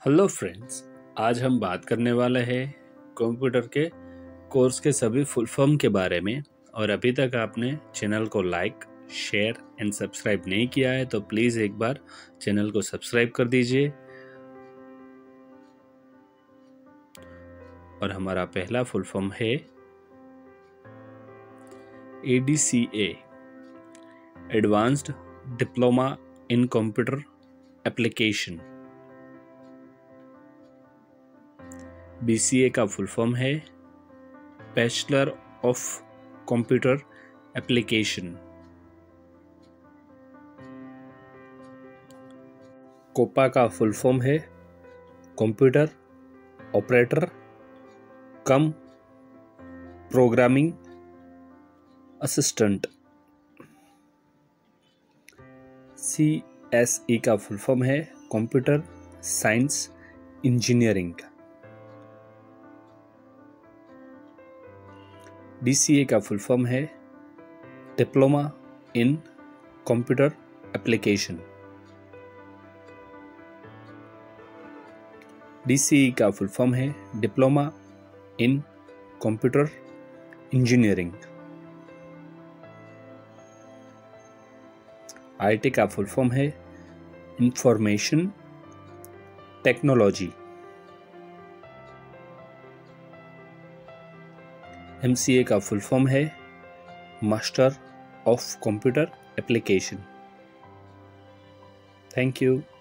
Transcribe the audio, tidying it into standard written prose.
Hello friends, आज हम बात करने वाले हैं कंप्यूटर के कोर्स के सभी फुल फॉर्म के बारे में। और अभी तक आपने चैनल को लाइक, शेयर एंड सब्सक्राइब नहीं किया है तो प्लीज़ एक बार चैनल को सब्सक्राइब कर दीजिए। और हमारा पहला फुल फॉर्म है ADCA, advanced diploma in computer application. BCA का फुल फॉर्म है bachelor of computer application. COPA का फुल फॉर्म है computer operator cum programming assistant. CSE का फुल फॉर्म है कंप्यूटर साइंस इंजीनियरिंग। DCA का फुल फॉर्म है diploma in computer application. DCE का full form है diploma in computer engineering. IT का full form है इंफॉर्मेशन टेक्नोलॉजी। MCA का full form है master of computer application. Thank you.